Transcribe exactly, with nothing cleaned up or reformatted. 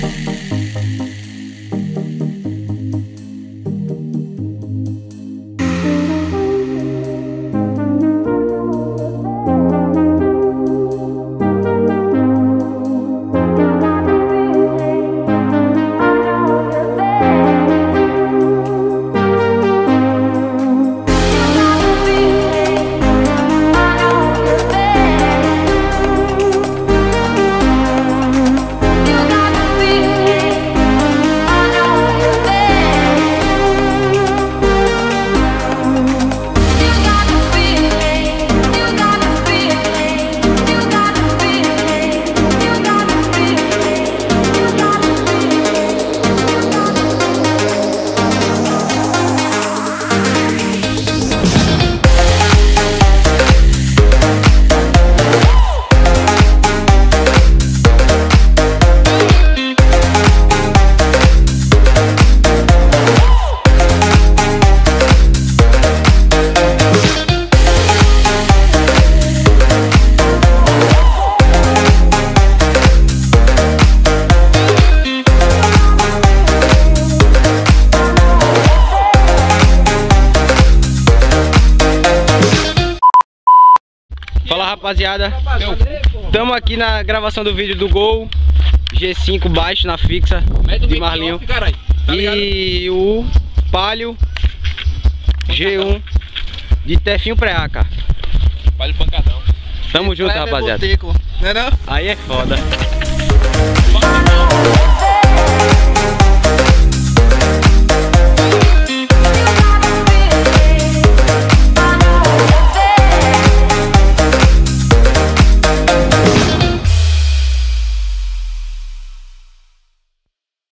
Fala rapaziada, estamos aqui na gravação do vídeo do Gol G cinco baixo na fixa de Marlinho e o Palio G um de Tefinho Preaca. Palio pancadão. Tamo junto, rapaziada. Não é não? Aí é foda.